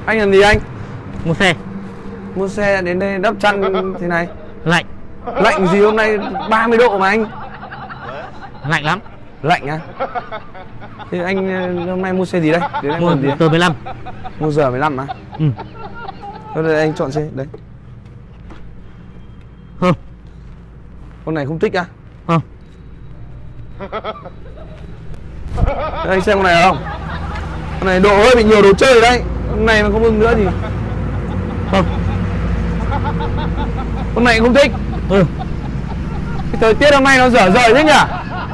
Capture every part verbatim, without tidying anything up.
Anh làm gì anh? Mua xe. Mua xe đến đây đắp chăn thế này. Lạnh. Lạnh gì, hôm nay ba mươi độ mà anh. Lạnh lắm. Lạnh á? Thế anh hôm nay mua xe gì đây? Đến anh Mua gì tờ mười lăm. Mua giờ mười lăm á? Ừ. Thôi đây anh chọn xe đấy. Không. Con này không thích à? Không. Thế anh xem con này không? Con này độ hơi bị nhiều đồ chơi đấy. Con này mà không ưng nữa thì không. Con này không thích. Ừ. Cái thời tiết hôm nay nó dở dời thế nhỉ?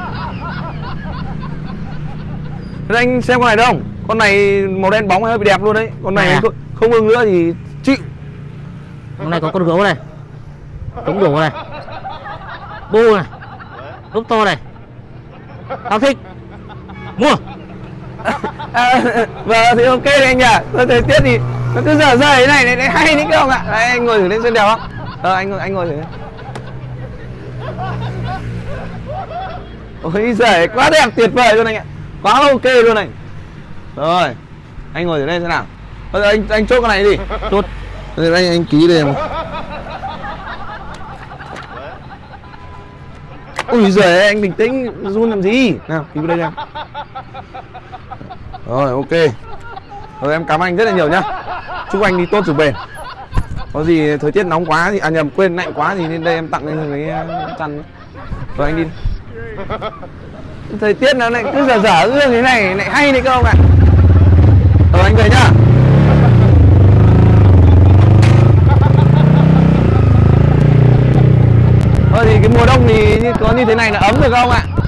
Thế anh xem con này đâu? Con này màu đen bóng hơi bị đẹp luôn đấy. Con này à? Không ưng nữa thì chịu. Con này có con gấu này, trống đổ này, bô này, lúc to này. Tao thích. Mua. À, vâng thì ok đấy anh nhỉ. Thời tiết thì nó cứ dở dời thế này này, này hay đấy không ạ? Đấy, anh ngồi thử lên xem đẹp không? Ờ anh ngồi anh ngồi thử. Ôi giời, quá đẹp, tuyệt vời luôn anh ạ. Quá ok luôn anh. Rồi, anh ngồi thử lên xem nào. Bây giờ anh anh chốt con này đi. Chốt. Bây giờ anh anh ký đây mà. Ui giời, anh bình tĩnh, run làm gì? Nào, ký vào đây em. Rồi, ok. Rồi em cảm ơn anh rất là nhiều nhá. Chúc anh đi tốt rồi bền. Có gì thời tiết nóng quá thì à nhầm quên lạnh quá thì lên đây em tặng anh cái chăn. Rồi anh đi. Thời tiết nó lại cứ dở dở như thế này lại hay đấy các ông ạ. Rồi anh về nhá. Thôi thì cái mùa đông thì có như thế này là ấm được không ạ?